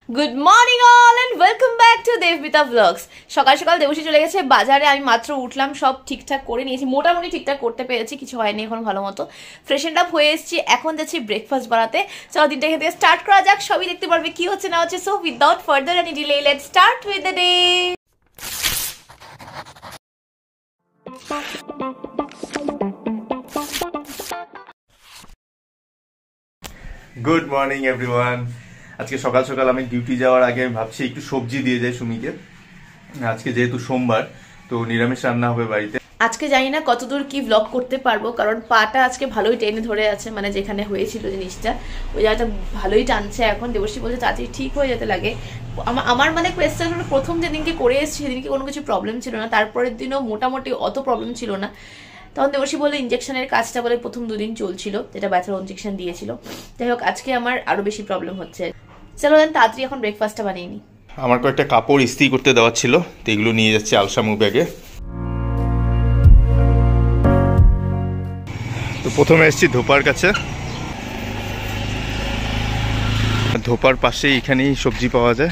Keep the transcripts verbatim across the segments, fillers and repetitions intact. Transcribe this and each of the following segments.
Good morning all and welcome back to DevMita Vlogs। সকাল সকাল দেবশী চলে গেছে বাজারে, আমি মাত্র উঠলাম, সব ঠিকঠাক করে নিয়েছি, মোটামুটি ঠিকঠাক করতে পেরেছি, কিছু হয়নি এখন ভালো মতো। ফ্রেশন আপ হয়ে এসেছি, এখন যাচ্ছি ব্রেকফাস্ট বানাতে। চলো দিনটা এখান থেকে স্টার্ট করা যাক, সবই দেখতে পারবে কি হচ্ছে না হচ্ছে। So without further any delay let's start with the day. Good morning everyone. আজকে সকাল সকাল আমি ডিউটি যাওয়ার আগে আমি ভাবছি একটু সবজি দিয়ে যাই সুমিকে। আজকে যেহেতু সোমবার, তো নিরামিষ রান্না হবে বাড়িতে। আজকে জানি না কতদূর কি ব্লগ করতে পারবো, কারণ পাটা আজকে ভালোই টেনে ধরে আছে, মানে যেখানে হয়েছিল জিনিসটা ওই জায়গাটা ভালোই টানছে। এখন দেবশ্রী বলছে তাড়াতাড়ি ঠিক হয়ে যেতে লাগে। আমার মানে কোয়েশ্চেন হলো, প্রথম যেদিনকে করে এসেছি সেদিনকে কোনো কিছু প্রবলেম ছিল না, তারপরের দিনও মোটামুটি অত প্রবলেম ছিল না। তখন দেবশ্রী বলে ইঞ্জেকশনের কাজটা বলে প্রথম দুদিন চলছিল, যেটা ব্যথার ইঞ্জেকশন দিয়েছিল। যাই হোক আজকে আমার আরো বেশি প্রবলেম হচ্ছে। চলো দেন তাড়াতাড়ি এখন ব্রেকফাস্টটা বানিয়ে নিই। আমার কয়েকটা কাপড় ইস্ত্রি করতে দেওয়া ছিল, তো এগুলো নিয়ে যাচ্ছি আলসামু ব্যাগে। তো প্রথমে এসেছি ধোপার কাছে। ধোপার পাশে এখানেই সবজি পাওয়া যায়।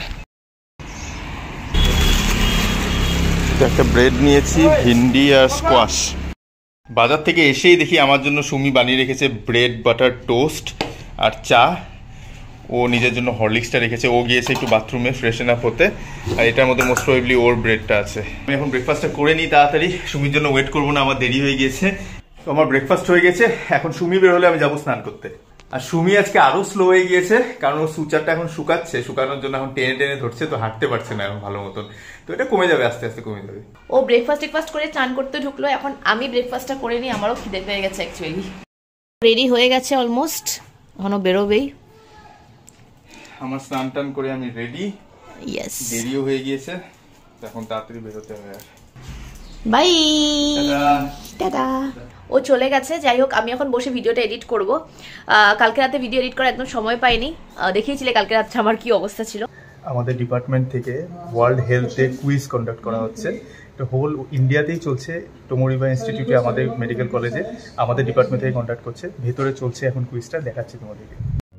একটা ব্রেড নিয়েছি, ভিন্ডি আর স্কোয়াশ। বাজার থেকে এসেই দেখি আমার জন্য সুমি বানিয়ে রেখেছে ব্রেড বাটার টোস্ট আর চা। ও নিজের জন্য হরলিক্সটা রেখেছে, ও গিয়েছে একটু বাথরুমে ফ্রেশন আপ হতে, আর এটার মধ্যে মোস্ট প্রবাবলি ওর ব্রেডটা আছে। আমি এখন ব্রেকফাস্টটা করে নিই তাড়াতাড়ি, সুমির জন্য ওয়েট করবো না, আমার দেরি হয়ে গিয়েছে। তো আমার ব্রেকফাস্ট হয়ে গেছে, এখন সুমি বের হলে আমি যাবো স্নান করতে। আর সুমি আজকে আরো স্লো হয়ে গিয়েছে, কারণ ও সুচারটা এখন শুকাচ্ছে, শুকানোর জন্য এখন টেনে টেনে ধরছে, তো হাঁটতে পারছে না এখন ভালো মতন। তো এটা কমে যাবে, আস্তে আস্তে কমে যাবে। ও ব্রেকফাস্ট টেকফাস্ট করে চান করতে ঢুকলো, এখন আমি ব্রেকফাস্টটা করে নিই, আমারও খিদে পেয়ে গেছে অ্যাকচুয়ালি। রেডি হয়ে গেছে অলমোস্ট, এখনো বেরোবেই। আমার স্নান টান করে আমি রেডি। ইয়েস, দেরিও হয়ে গিয়েছে, এখন তাড়াতাড়ি বেরোতে হবে। By, tata. ও চলে গেছে। যাই হোক আমি এখন বসে ভিডিওটা এডিট করব। কালকে রাতে ভিডিও এডিট করার একদম সময় পাইনি, দেখিয়েছিলে কালকে রাতে আমার কি অবস্থা ছিল। আমাদের ডিপার্টমেন্ট থেকে ওয়ার্ল্ড হেলথে কুইজ কন্ডাক্ট করা হচ্ছে, এটা হোল ইন্ডিয়াতেই চলছে। টমরিবা ইনস্টিটিউটে আমাদের মেডিকেল কলেজে আমাদের ডিপার্টমেন্ট থেকে কন্ডাক্ট করছে, ভেতরে চলছে এখন কুইজটা, দেখাচ্ছি তোমাদেরকে।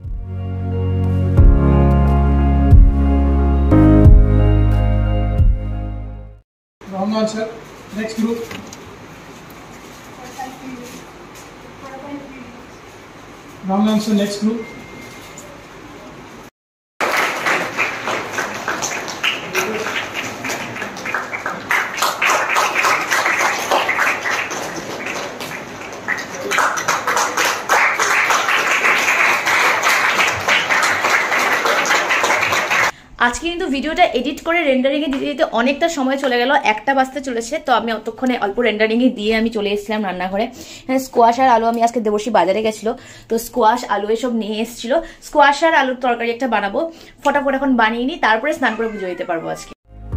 Wrong answer. Next group. Wrong answer. Next group. আজকে কিন্তু ভিডিওটা এডিট করে রেন্ডারিংয়ে দিতে দিতে অনেকটা সময় চলে গেল, একটা বাজতে চলেছে। তো আমি অতক্ষণে অল্প রেন্ডারিংয়ে দিয়ে আমি চলে এসেছিলাম রান্নাঘরে। হ্যাঁ, স্কোয়াশ আর আলু, আমি আজকে দেবশ্রী বাজারে গেছিলো, তো স্কোয়াশ আলু এসব নিয়ে এসেছিলো। স্কোয়াশ আর আলুর তরকারি একটা বানাবো, ফটাফট এখন বানিয়ে নিই, তারপরে স্নান করে পুজো দিতে পারবো আজকে।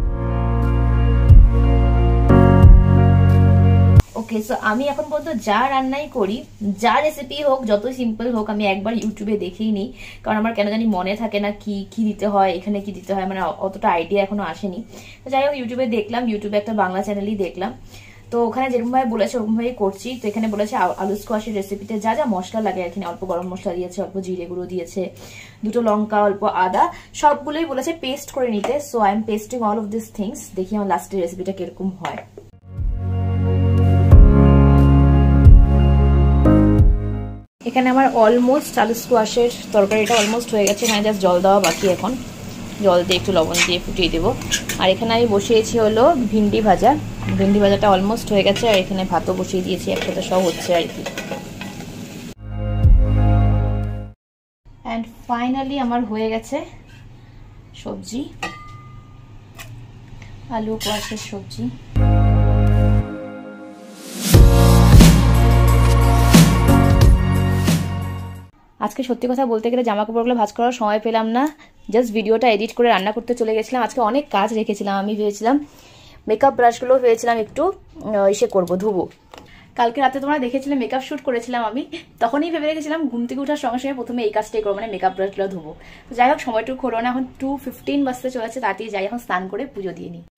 ওকে, সো আমি এখন পর্যন্ত যা রান্নাই করি, যা রেসিপি হোক, যত সিম্পল হোক, আমি একবার ইউটিউবে দেখেই নিই, কারণ আমার কেন জানি মনে থাকে না কি কি দিতে হয়, এখানে কি দিতে হয়, মানে অতটা আইডিয়া এখনো আসেনি। তো যাই হোক ইউটিউবে দেখলাম, ইউটিউবে একটা বাংলা চ্যানেলই দেখলাম, তো ওখানে যেরকমভাবে বলেছে ওরকমভাবে করছি। তো এখানে বলেছে আলু স্কোয়াশের রেসিপিতে যা যা মশলা লাগে, এখানে অল্প গরম মশলা দিয়েছে, অল্প জিরে গুঁড়ো দিয়েছে, দুটো লঙ্কা, অল্প আদা, সবগুলোই বলেছে পেস্ট করে নিতে। So I am pasting all of this things, দেখি আমার লাস্টের রেসিপিটা কিরকম হয়। এখানে আমার অলমোস্ট আলু স্কোয়াশের তরকারিটা অলমোস্ট হয়ে গেছে, এখানে জাস্ট জল দেওয়া বাকি। এখন জল দিয়ে একটু লবণ দিয়ে ফুটিয়ে দেবো। আর এখানে আমি বসিয়েছি হলো ভিন্ডি ভাজা, ভিন্ডি ভাজাটা অলমোস্ট হয়ে গেছে। আর এখানে ভাতও বসিয়ে দিয়েছি, একসাথে সব হচ্ছে আর কি। অ্যান্ড ফাইনালি আমার হয়ে গেছে সবজি, আলু কোয়াশের সবজি। আজকে সত্যি কথা বলতে গেলে জামা কাপড়গুলো ভাঁজ করার সময় পেলাম না, জাস্ট ভিডিওটা এডিট করে রান্না করতে চলে গেছিলাম। আজকে অনেক কাজ রেখেছিলাম, আমি ভেবেছিলাম মেকআপ ব্রাশগুলো ভেবেছিলাম একটু ইসে করবো, ধুবো। কালকে রাতে তোমরা দেখেছিলে মেকআপ শ্যুট করেছিলাম আমি, তখনই ভেবে রেখেছিলাম ঘুম থেকে ওঠার সঙ্গে সঙ্গে প্রথমে এই কাজটাই করবো, মানে মেকআপ ব্রাশগুলো ধুবো। তো যাই হোক সময়টুকু হলো না, এখন টু ফিফটিন বাজতে চলেছে, তাড়াতাড়ি যাই এখন স্নান করে পুজো দিয়ে নিই।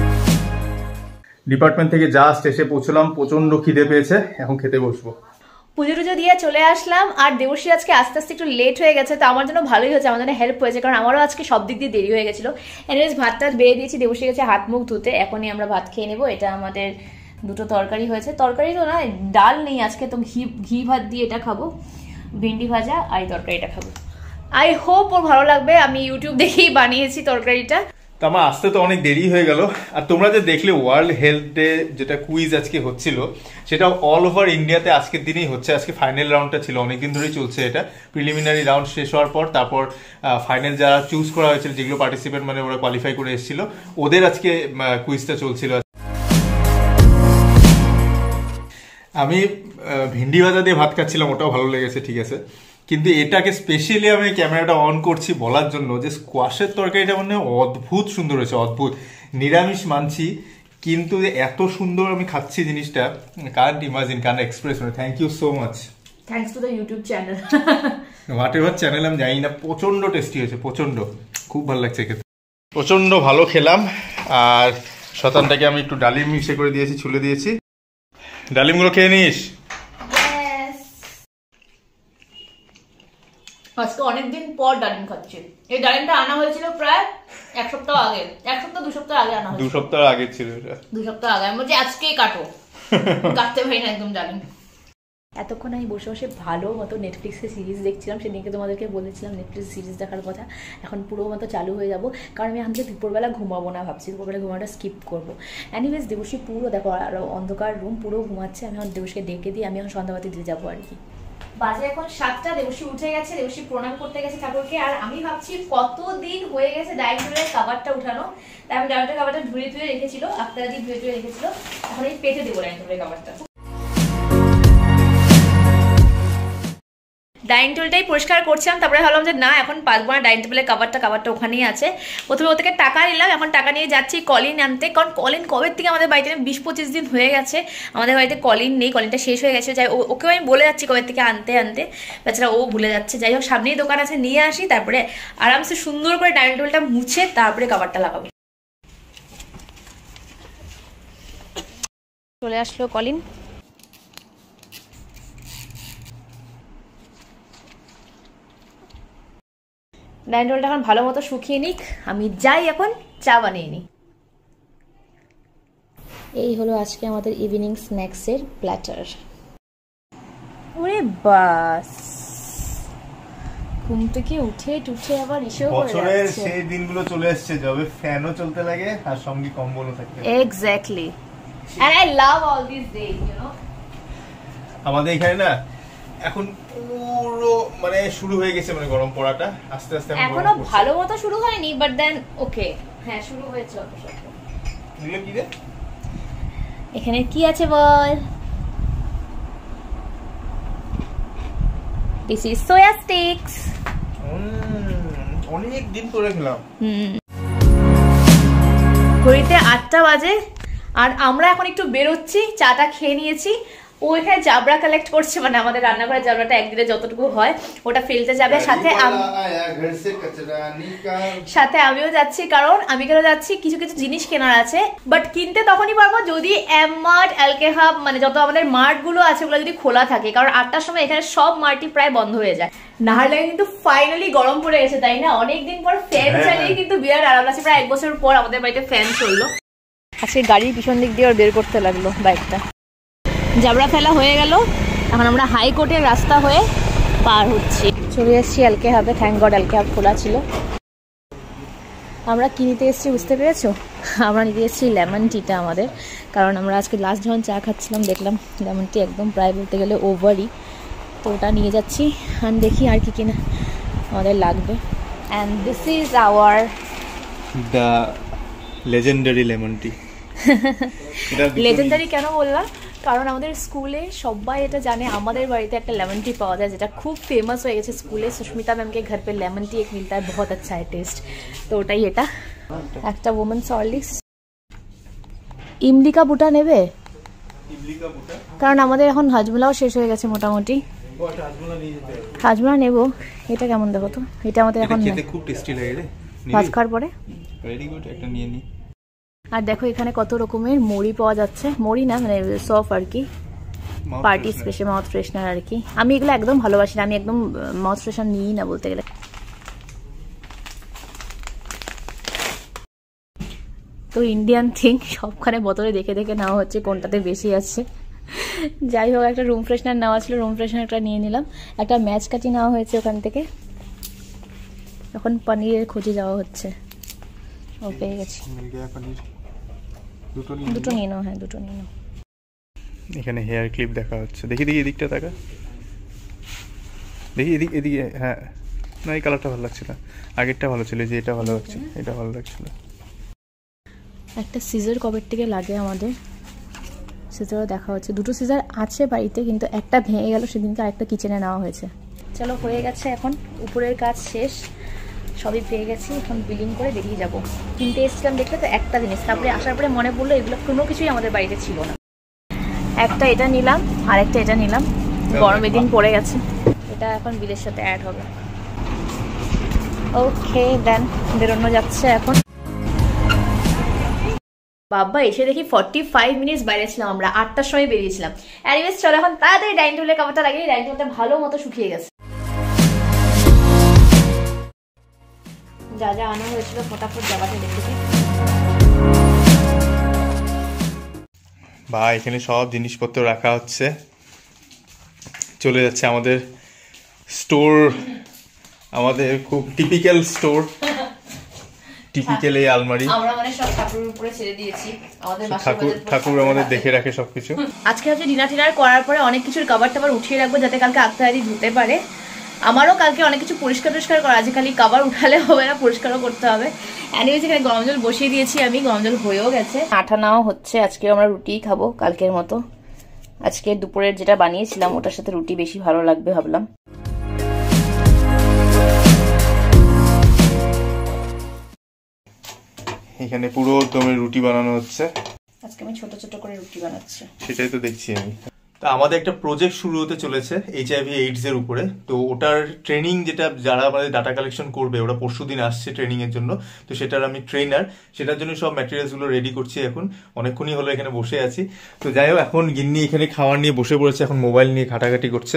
ডিপার্টমেন্ট থেকে জাস্ট এসে পৌঁছলাম, প্রচন্ড খিদে পেয়েছে, এখন খেতে বসবো। পুজো টুজো দিয়ে চলে আসলাম। আর দেবশ্রী আজকে আস্তে আস্তে একটু লেট হয়ে গেছে, তো আমার জন্য ভালোই হয়েছে, আমার জন্য হেল্প হয়েছে, কারণ আমারও আজকে সব দিক দিয়ে দেরি হয়ে গেছিলো। এনিওয়েজ ভাত টাত বেড়ে দিয়েছি, দেবশ্রী গেছে হাত মুখ ধুতে, এখনই আমরা ভাত খেয়ে নেবো। এটা আমাদের দুটো তরকারি হয়েছে, তরকারি তো না ডাল নেই আজকে, তো ঘি ঘি ভাত দিয়ে এটা খাবো, ভেন্ডি ভাজা আর এই তরকারিটা খাবো। আই হোপ ওর ভালো লাগবে, আমি ইউটিউব দেখেই বানিয়েছি তরকারিটা। তো আমার আসতে তো অনেক দেরি হয়ে গেল। আর তোমরা যে দেখলে ওয়ার্ল্ড হেলথ ডে যেটা কুইজ আজকে হচ্ছিল, সেটা অল ওভার ইন্ডিয়াতে আজকের দিনেই হচ্ছে। আজকে ফাইনাল রাউন্ডটা ছিল, অনেকদিন ধরেই চলছে এটা। প্রিলিমিনারি রাউন্ড শেষ হওয়ার পর তারপর ফাইনাল যারা চুজ করা হয়েছিল, যেগুলো পার্টিসিপেন্ট মানে ওরা কোয়ালিফাই করে এসেছিল, ওদের আজকে কুইজটা চলছিল। আমি ভেন্ডি ভাজা দিয়ে ভাত খাচ্ছিলাম, ওটাও ভালো লেগেছে, ঠিক আছে। কিন্তু এটাকে স্পেশালি আমি ক্যামেরাটা অন করছি বলার জন্য যে স্কোয়াশের তরকারিটা মানে অদ্ভুত সুন্দর হয়েছে, অদ্ভুত। নিরামিষ মানছি, কিন্তু এত সুন্দর আমি খাচ্ছি জিনিসটা, can't imagine, can't express. Thank you so much, thanks to the YouTube channel. Whatever channel আমি জানি না, প্রচন্ড টেস্টি হয়েছে, প্রচন্ড, খুব ভালো লাগছে খেতে, প্রচন্ড ভালো খেলাম। আর শতানটাকে আমি একটু ডালিম মিশে করে দিয়েছি, ছুলে দিয়েছি। ডালিমগুলো খেয়ে নিস। আজকে অনেকদিন পর ডালিম খাচ্ছি। এই ডালিমটা আনা হয়েছিল প্রায় এক সপ্তাহ আগে, এক সপ্তাহ দু সপ্তাহ আগে আনা হয়েছিল। দু সপ্তাহ আগে ছিল এটা, দু সপ্তাহ আগে। আমি বলছি আজকেই কাটো, কাটতে পারি না একদম ডালিম। এতক্ষণ আমি বসে বসে ভালো মতো নেটফ্লিক্সে সিরিজ দেখছিলাম, সেদিনকে তোমাদেরকে বলেছিলাম নেটফ্লিক্স সিরিজ দেখার কথা। এখন পুরো মতো চালু হয়ে যাব, কারণ আমি এখন দুপুরবেলা ঘুমাবো না ভাবছি, দুপুরবেলা ঘুমাটা স্কিপ করবো। অ্যানিওয়েজ দেবশ্রী পুরো দেখো, আর অন্ধকার রুম পুরো ঘুমাচ্ছে। আমি এখন দেবশ্রীকে ডেকে দিই, আমি এখন সন্ধ্যাবাতি দিয়ে যাবো আর কি। বাজে এখন সাতটা, দেবশ্রী উঠে গেছে, দেবশ্রী প্রণাম করতে গেছে ঠাকুরকে। আর আমি ভাবছি কতদিন হয়ে গেছে ডাইনিং টেবিলের কাভারটা উঠানো, তাই আমি ডাইনিং টেবিলের কাভারটা ধুয়ে ধুয়ে রেখেছিল, আপনারা দিয়ে ধুয়ে ধুয়ে রেখেছিল, এখন এই পেতে দেবো ডাইনিং টেবিলের কাভারটা। ডাইনিং টেবিলটাই পরিষ্কার করছিলাম, তারপরে ভাবলাম যে না এখন পারবো না, ডাইনিং টেবিলের কাভারটা কাভারটা ওখানেই আছে। প্রথমে ও থেকে টাকা নিলাম, এখন টাকা নিয়ে যাচ্ছি কলিন আনতে, কারণ কলিন কবে থেকে আমাদের বাড়িতে বিশ পঁচিশ দিন হয়ে গেছে আমাদের বাড়িতে কলিন নেই, কলিনটা শেষ হয়ে গেছে। যাই ওকেও আমি বলে যাচ্ছি কবে থেকে আনতে আনতে, বেচারা ও ভুলে যাচ্ছে। যাই হোক সামনেই দোকান আছে, নিয়ে আসি, তারপরে আরামসে সুন্দর করে ডাইনিং টেবিলটা মুছে তারপরে কাভারটা লাগাবো। চলে আসলো কলিন। ডাইনিং টেবিলটা এখন ভালো মতো শুকিয়ে নিক, আমি যাই এখন চা বানিয়ে নিই। এই হলো আজকে আমাদের ইভিনিং স্ন্যাক্সের প্ল্যাটার। ওরে বাস, ঘুম থেকে উঠে টুঠে আবার ইসেও করে যাচ্ছে। বছরের সেই দিনগুলো চলে আসছে যবে ফ্যানও চলতে লাগে আর সঙ্গে কম্বলও থাকে। Exactly, and I love all this days, you know. আমাদের এখানে না এখন পুরো মানে শুরু হয়ে গেছে, মানে গরম পড়াটা আস্তে আস্তে। এখনো ভালো মতো শুরু হয়নি, বাট দেন ওকে, হ্যাঁ শুরু হয়েছে অত সব। এগুলো কি রে? এখানে কি আছে বল? This is soya sticks. অনেক দিন পরে খেলাম। হুম, ঘড়িতে আটটা বাজে আর আমরা এখন একটু বেরোচ্ছি, চাটা খেয়ে নিয়েছি। ও এখানে জাবরা কালেক্ট করছে, মানে আমাদের রান্নাঘরের জাবরাটা একদিনে যতটুকু হয় ওটা ফেলতে যাবে। সাথে সাথে আমিও যাচ্ছি, কারণ আমি কেন যাচ্ছি, কিছু কিছু জিনিস কেনার আছে, বাট কিনতে তখনই পারবো যদি এমমার্ট, এলকে হাব, মানে যত আমাদের মার্ট গুলো আছে ওগুলো যদি খোলা থাকে, কারণ আটটার সময় এখানে সব মার্টই প্রায় বন্ধ হয়ে যায়। না হলে কিন্তু ফাইনালি গরম পড়ে গেছে, তাই না? অনেকদিন পর ফ্যান চালিয়ে কিন্তু বিরাট আরাম লাগছে। প্রায় এক বছর পর আমাদের বাড়িতে ফ্যান চললো। আজকে গাড়ির পিছন দিক দিয়ে বের করতে লাগলো বাইকটা। জাবরা ফেলা হয়ে গেল, এখন আমরা হাইকোর্টের রাস্তা হয়ে পার হচ্ছি। চলে এসেছি এলকে হাবে, থ্যাংক গড এলকে হাব খোলা ছিল। আমরা কি নিতে এসেছি বুঝতে পেরেছো? আমরা নিতে এসেছি লেমন টিটা আমাদের, কারণ আমরা আজকে লাস্ট যখন চা খাচ্ছিলাম দেখলাম লেমন টি একদম প্রায় বলতে গেলে ওভারই, তো ওটা নিয়ে যাচ্ছি। আর দেখি আর কি কিনা আমাদের লাগবে। And this is our the legendary lemon tea. Legendary কেন বললাম? কারণ আমাদের স্কুলে সবাই এটা জানে, আমাদের বাড়িতে একটা লেমন টি পাওয়া যায় যেটা খুব ফেমাস হয়ে গেছে স্কুলে। সুস্মিতা ম্যামকে ঘর পে লেমন টি এক মিলতা है, बहुत अच्छा है टेस्ट। তো ওটাই এটা, একটা ওমেন্স হরলিক্স। ইমলিকা বুটা নেবে? ইমলিকা বুটা, কারণ আমাদের এখন হাজমোলাও শেষ হয়ে গেছে মোটামুটি। হাজমোলা নেব। এটা কেমন দেখো তো, এটা আমাদের এখন খেতে খুব টেস্টি লাগে রে, ভাত খাওয়ার পরে। ভেরি গুড, একটা নিয়ে নি। আর দেখো এখানে কত রকমের মুড়ি পাওয়া যাচ্ছে, মুড়ি না মানে সফ আর কি। পার্টি স্পেশাল মাউথ ফ্রেশনার আর কি। আমি এগুলো একদম ভালোবাসি না, আমি একদম মাউথ ফ্রেশনার নিই না বলতে গেলে। তো ইন্ডিয়ান থিং সবখানে বোতলে দেখে দেখে নেওয়া হচ্ছে কোনটাতে বেশি আছে। যাই হোক, একটা রুম ফ্রেশনার নেওয়া ছিল, রুম ফ্রেশনারটা নিয়ে নিলাম। একটা ম্যাচ কাটি নেওয়া হয়েছে ওখান থেকে। এখন পনিরের খোঁজে যাওয়া হচ্ছে। ও পেয়ে গেছি, দুটো নিয়ে নাও। হ্যাঁ দুটো নিয়ে নাও। এখানে হেয়ার ক্লিপ দেখা হচ্ছে, দেখি দেখি এদিকটা দেখা, দেখি এদিক এদিকে। হ্যাঁ না, এই কালারটা ভালো লাগছে না, আগেরটা ভালো ছিল, যে এটা ভালো লাগছে, এটা ভালো লাগছিল। একটা সিজার কবের থেকে লাগে আমাদের, সিজারও দেখা হচ্ছে। দুটো সিজার আছে বাড়িতে, কিন্তু একটা ভেঙে গেল সেদিনকে, আরেকটা কিচেনে নেওয়া হয়েছে। চলো হয়ে গেছে, এখন উপরের কাজ শেষ, সবই পেয়ে গেছি। এখন বিলিং করে বেরিয়ে যাবো। কিনতে এসেছিলাম দেখলে তো একটা জিনিস, তারপরে আসার পরে মনে পড়লো এগুলো কোনো কিছুই আমাদের বাড়িতে ছিল না। একটা এটা নিলাম, আর একটা এটা নিলাম, গরমের দিন পড়ে গেছে, এটা এখন বিলের সাথে অ্যাড হবে। ওকে দেন বেরোনো যাচ্ছে এখন। বাবা এসে দেখি ফর্টি ফাইভ মিনিটস বাইরে ছিলাম আমরা, আটটার সময় বেরিয়েছিলাম। এনিওয়েজ চলো এখন তাড়াতাড়ি ডাইনিং টেবিলে কাপড়টা লাগিয়ে, ডাইনিং টেবিলটা ভালো মতো শুকিয়ে গেছে। যা যা আনা হয়েছিল ফটাফট জায়গাটা দেখেছি। বা এখানে সব জিনিসপত্র রাখা হচ্ছে, চলে যাচ্ছে আমাদের স্টোর, আমাদের খুব টিপিক্যাল স্টোর, টিপিক্যাল এই আলমারি। আমরা মানে সব ঠাকুরের উপরে ছেড়ে দিয়েছি, আমাদের ঠাকুর ঠাকুর আমাদের দেখে রাখে সবকিছু। আজকে হচ্ছে ডিনার টিনার করার পরে অনেক কিছুর কভার টাবার উঠিয়ে রাখবো, যাতে কালকে আত্মাদি ধুতে পারে। আমারও কালকে অনেক কিছু পরিষ্কার পরিষ্কার করা আছে, খালি কভার উঠালে হবে না, পরিষ্কারও করতে হবে। এনিওয়েজ এখানে গরম জল বসিয়ে দিয়েছি আমি, গরম জল হয়েও গেছে। আঠা নাও হচ্ছে, আজকে আমরা রুটিই খাবো কালকের মতো। আজকে দুপুরের যেটা বানিয়েছিলাম ওটার সাথে রুটি বেশি ভালো লাগবে ভাবলাম। এখানে পুরো দমে রুটি বানানো হচ্ছে, আজকে আমি ছোট ছোট করে রুটি বানাচ্ছি। সেটাই তো দেখছি আমি। তা আমাদের একটা প্রজেক্ট শুরু হতে চলেছে এইচআইভি এইডস এর উপরে, তো ওটার ট্রেনিং, যেটা যারা আমাদের ডাটা কালেকশন করবে ওরা পরশু দিন আসছে ট্রেনিং এর জন্য, তো সেটার আমি ট্রেনার, সেটার জন্য সব ম্যাটেরিয়ালস গুলো রেডি করছি। এখন অনেকক্ষণই হলো এখানে বসে আছি। তো যাই হোক, এখন গিন্নি এখানে খাবার নিয়ে বসে পড়েছে, এখন মোবাইল নিয়ে ঘাটাঘাটি করছে।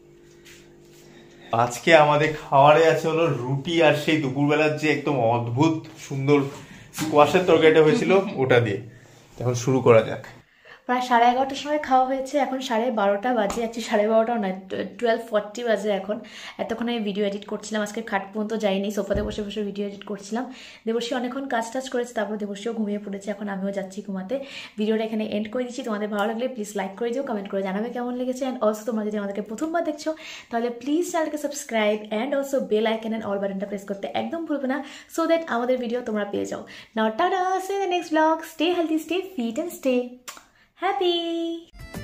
আজকে আমাদের খাবারে আছে হলো রুটি, আর সেই দুপুরবেলার যে একদম অদ্ভুত সুন্দর স্কোয়াশের তরকারিটা হয়েছিল ওটা দিয়ে। এখন শুরু করা যাক। প্রায় সাড়ে এগারোটার সময় খাওয়া হয়েছে, এখন সাড়ে বারোটা বাজে, একটি সাড়ে বারোটাও নয়, টুয়েলভ ফর্টি বাজে এখন। এতক্ষণ আমি ভিডিও এডিট করছিলাম, আজকে খাট পর্যন্ত যাইনি, সোফাতে বসে বসে ভিডিও এডিট করছিলাম। দেবশ্রী অনেকক্ষণ কাজ টাজ করেছে, তারপর দেবশ্রীও ঘুমিয়ে পড়েছে, এখন আমিও যাচ্ছি ঘুমাতে। ভিডিওটা এখানে এন্ড করে দিচ্ছি। তোমাদের ভালো লাগলে প্লিজ লাইক করে দিও, কমেন্ট করে জানাবে কেমন লেগেছে। অ্যান্ড অলসো তোমরা যদি আমাদেরকে প্রথমবার দেখছো তাহলে প্লিজ চ্যানেলকে subscribe and also bell icon and all বাটনটা প্রেস করতে একদম ভুলবে না, সো দ্যাট আমাদের ভিডিও তোমরা পেয়ে যাও। Now tata, see you in the next blog, stay healthy, stay fit and stay happy.